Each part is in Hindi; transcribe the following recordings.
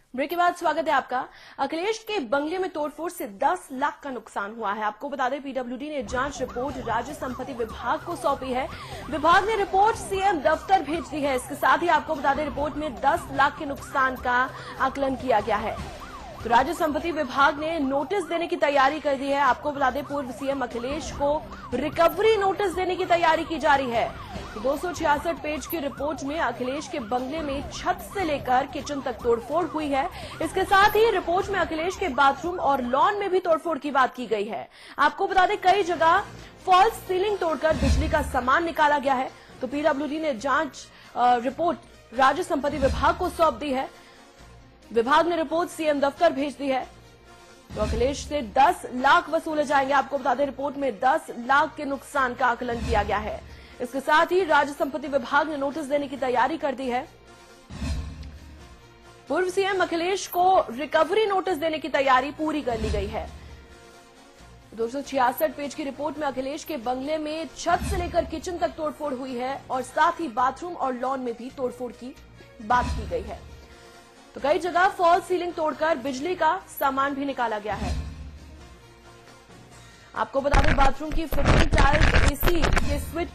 ब्रेक के बाद स्वागत है आपका। अखिलेश के बंगले में तोड़फोड़ से 10 लाख का नुकसान हुआ है। आपको बता दें, पीडब्ल्यूडी ने जांच रिपोर्ट राज्य संपत्ति विभाग को सौंपी है। विभाग ने रिपोर्ट सीएम दफ्तर भेज दी है। इसके साथ ही आपको बता दें, रिपोर्ट में 10 लाख के नुकसान का आकलन किया गया है। तो राज्य संपत्ति विभाग ने नोटिस देने की तैयारी कर दी है। आपको बता दें, पूर्व सीएम अखिलेश को रिकवरी नोटिस देने की तैयारी की जा रही है। 266 पेज की रिपोर्ट में अखिलेश के बंगले में छत से लेकर किचन तक तोड़फोड़ हुई है। इसके साथ ही रिपोर्ट में अखिलेश के बाथरूम और लॉन में भी तोड़फोड़ की बात की गई है। आपको बता दें, कई जगह फॉल्स सीलिंग तोड़कर बिजली का सामान निकाला गया है। तो पीडब्ल्यूडी ने जांच रिपोर्ट राज्य संपत्ति विभाग को सौंप दी है। विभाग ने रिपोर्ट सीएम दफ्तर भेज दी है। तो अखिलेश से 10 लाख वसूले जाएंगे। आपको बता दें, रिपोर्ट में 10 लाख के नुकसान का आकलन किया गया है। इसके साथ ही राज्य संपत्ति विभाग ने नोटिस देने की तैयारी कर दी है। पूर्व सीएम अखिलेश को रिकवरी नोटिस देने की तैयारी पूरी कर ली गई है। 266 पेज की रिपोर्ट में अखिलेश के बंगले में छत से लेकर किचन तक तोड़फोड़ हुई है और साथ ही बाथरूम और लॉन में भी तोड़फोड़ की बात की गई है। तो कई जगह फॉल्स सीलिंग तोड़कर बिजली का सामान भी निकाला गया है। आपको बता दें, बाथरूम की फिटिंग, टाइल्स, एसी के स्विच,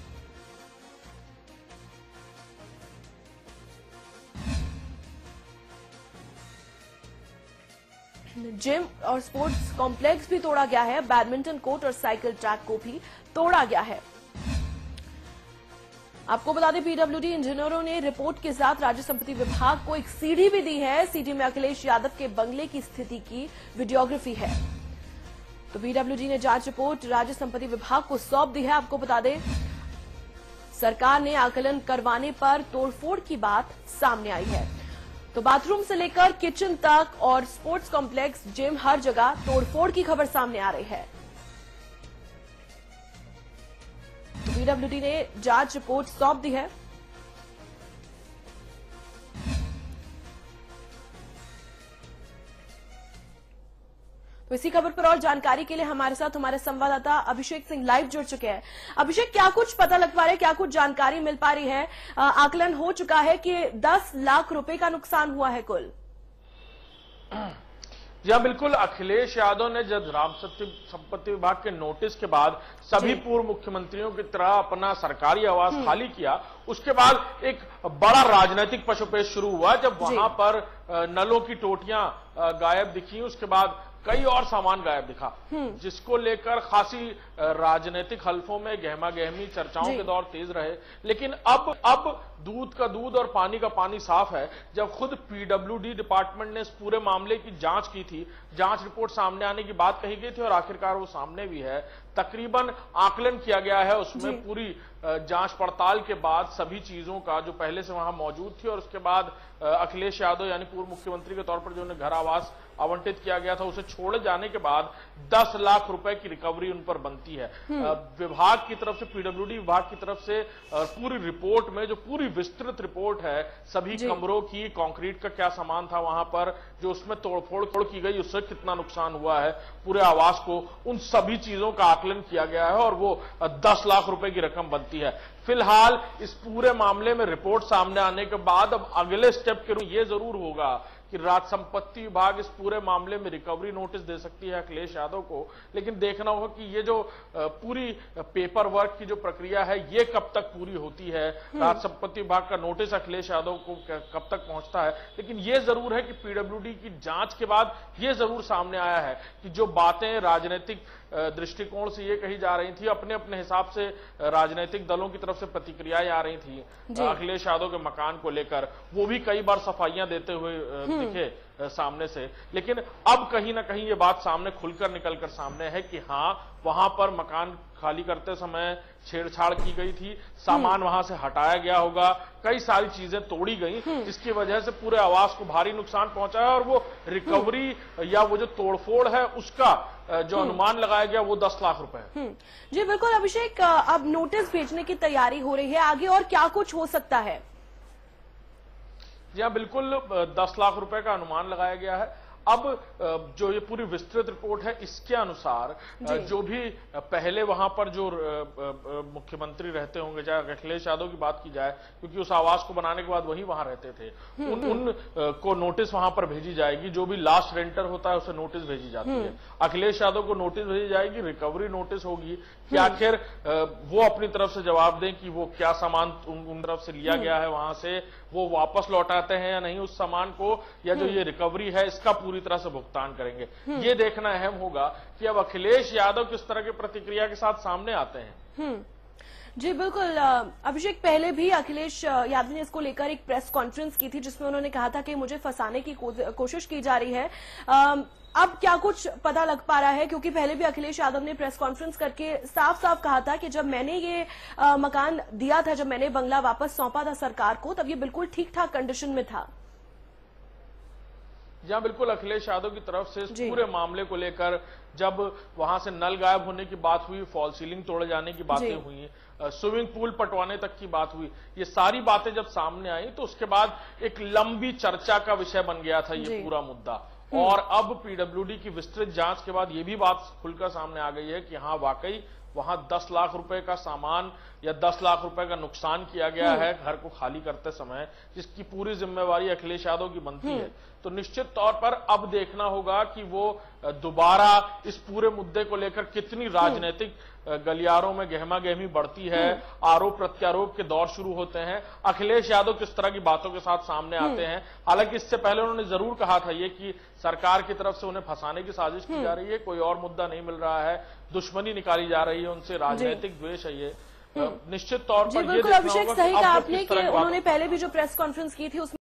जिम और स्पोर्ट्स कॉम्प्लेक्स भी तोड़ा गया है। बैडमिंटन कोर्ट और साइकिल ट्रैक को भी तोड़ा गया है। आपको बता दें, पीडब्ल्यूडी इंजीनियरों ने रिपोर्ट के साथ राज्य संपत्ति विभाग को एक सीडी भी दी है। सीडी में अखिलेश यादव के बंगले की स्थिति की वीडियोग्राफी है। तो पीडब्ल्यूडी ने जांच रिपोर्ट राज्य संपत्ति विभाग को सौंप दी है। आपको बता दें, सरकार ने आकलन करवाने पर तोड़फोड़ की बात सामने आई है। तो बाथरूम से लेकर किचन तक और स्पोर्ट्स कॉम्प्लेक्स, जिम, हर जगह तोड़फोड़ की खबर सामने आ रही है। तो पीडब्ल्यूडी ने जांच रिपोर्ट सौंप दी है। तो इसी खबर पर और जानकारी के लिए हमारे साथ हमारे संवाददाता अभिषेक सिंह लाइव जुड़ चुके हैं। अभिषेक, क्या कुछ पता लग पा रहा है, क्या कुछ जानकारी मिल पा रही है? आकलन हो चुका है कि 10 लाख रुपए का नुकसान हुआ है कुल। जी हाँ, बिल्कुल। अखिलेश यादव ने जब राम संपत्ति विभाग के नोटिस के बाद सभी पूर्व मुख्यमंत्रियों की तरह अपना सरकारी आवास खाली किया, उसके बाद एक बड़ा राजनीतिक पशुपेश शुरू हुआ जब वहां पर नलों की टोटियां गायब दिखी। उसके बाद कई और सामान गायब दिखा, जिसको लेकर खासी राजनीतिक हल्फों में गहमा गहमी चर्चाओं के दौर तेज रहे। लेकिन अब दूध का दूध और पानी का पानी साफ है। जब खुद पीडब्ल्यूडी डिपार्टमेंट ने इस पूरे मामले की जांच की थी, जांच रिपोर्ट सामने आने की बात कही गई थी और आखिरकार वो सामने भी है। तकरीबन आकलन किया गया है, उसमें पूरी जांच पड़ताल के बाद सभी चीजों का जो पहले से वहां मौजूद थी और उसके बाद अखिलेश यादव यानी पूर्व मुख्यमंत्री के तौर पर जो उन्हें घर आवास आवंटित किया गया था, उसे छोड़े जाने के बाद 10 लाख रुपए की रिकवरी उन पर बनती है। विभाग की तरफ से, पीडब्ल्यूडी विभाग की तरफ से पूरी रिपोर्ट में, जो पूरी विस्तृत रिपोर्ट है सभी कमरों की, कंक्रीट का क्या सामान था वहां पर, जो उसमें तोड़फोड़ की गई, उससे कितना नुकसान हुआ है पूरे आवास को, उन सभी चीजों का आकलन किया गया है और वो 10 लाख रुपए की रकम बनती है। फिलहाल इस पूरे मामले में रिपोर्ट सामने आने के बाद अब अगले स्टेप के रूप में ये जरूर होगा कि राज्य संपत्ति विभाग इस पूरे मामले में रिकवरी नोटिस दे सकती है अखिलेश यादव को। लेकिन देखना होगा कि ये जो पूरी पेपर वर्क की जो प्रक्रिया है, ये कब तक पूरी होती है, राज्य संपत्ति विभाग का नोटिस अखिलेश यादव को कब तक पहुंचता है। लेकिन ये जरूर है कि पीडब्ल्यूडी की जांच के बाद ये जरूर सामने आया है कि जो बातें राजनीतिक दृष्टिकोण से ये कही जा रही थी, अपने अपने हिसाब से राजनीतिक दलों की तरफ से प्रतिक्रियाएं आ रही थी अखिलेश यादव के मकान को लेकर, वो भी कई बार सफाइयां देते हुए दिखे सामने से। लेकिन अब कहीं ना कहीं ये बात सामने खुलकर निकलकर सामने है कि हाँ, वहां पर मकान खाली करते समय छेड़छाड़ की गई थी, सामान वहां से हटाया गया होगा, कई सारी चीजें तोड़ी गई, जिसकी वजह से पूरे आवास को भारी नुकसान पहुंचा है। और वो रिकवरी या वो जो तोड़फोड़ है उसका जो अनुमान लगाया गया वो 10 लाख रुपए है। जी बिल्कुल अभिषेक, अब नोटिस भेजने की तैयारी हो रही है, आगे और क्या कुछ हो सकता है? जी हाँ, बिल्कुल 10 लाख रुपए का अनुमान लगाया गया है। अब जो ये पूरी विस्तृत रिपोर्ट है इसके अनुसार जो भी पहले वहां पर जो मुख्यमंत्री रहते होंगे, चाहे अखिलेश यादव की बात की जाए, क्योंकि उस आवास को बनाने के बाद वही वहां रहते थे, उन को नोटिस वहां पर भेजी जाएगी। जो भी लास्ट रेंटर होता है उसे नोटिस भेजी जाती है। अखिलेश यादव को नोटिस भेजी जाएगी, रिकवरी नोटिस होगी कि आखिर वो अपनी तरफ से जवाब दें कि वो क्या सामान उन तरफ से लिया गया है, वहां से वो वापस लौटाते हैं या नहीं उस सामान को, या जो ये रिकवरी है इसका पूरी तरह से भुगतान करेंगे। ये देखना अहम होगा कि अब अखिलेश यादव किस तरह की प्रतिक्रिया के साथ सामने आते हैं। जी बिल्कुल अभिषेक, पहले भी अखिलेश यादव ने इसको लेकर एक प्रेस कॉन्फ्रेंस की थी जिसमें उन्होंने कहा था कि मुझे फंसाने की कोशिश की जा रही है। अब क्या कुछ पता लग पा रहा है? क्योंकि पहले भी अखिलेश यादव ने प्रेस कॉन्फ्रेंस करके साफ साफ कहा था कि जब मैंने ये मकान दिया था, जब मैंने बंगला वापस सौंपा था सरकार को, तब ये बिल्कुल ठीक ठाक कंडीशन में था। जहां बिल्कुल अखिलेश यादव की तरफ से इस पूरे मामले को लेकर जब वहां से नल गायब होने की बात हुई, फॉल सीलिंग तोड़े जाने की बातें हुई, स्विमिंग पूल पटवाने तक की बात हुई, ये सारी बातें जब सामने आई तो उसके बाद एक लंबी चर्चा का विषय बन गया था ये पूरा मुद्दा। और अब पीडब्ल्यूडी की विस्तृत जांच के बाद ये भी बात खुलकर सामने आ गई है कि हाँ वाकई वहां 10 लाख रुपए का सामान या 10 लाख रुपए का नुकसान किया गया है घर को खाली करते समय, जिसकी पूरी जिम्मेवारी अखिलेश यादव की बनती है। तो निश्चित तौर पर अब देखना होगा कि वो दोबारा इस पूरे मुद्दे को लेकर कितनी राजनीतिक गलियारों में गहमा गहमी बढ़ती है, आरोप प्रत्यारोप के दौर शुरू होते हैं, अखिलेश यादव किस तरह की बातों के साथ सामने आते हैं। हालांकि इससे पहले उन्होंने जरूर कहा था ये कि सरकार की तरफ से उन्हें फंसाने की साजिश की जा रही है, कोई और मुद्दा नहीं मिल रहा है, दुश्मनी निकाली जा रही है उनसे, राजनीतिक द्वेष है ये। निश्चित तौर पर बिल्कुल अभिषेक, सही कहा आपने कि उन्होंने पहले भी जो प्रेस कॉन्फ्रेंस की थी उसमें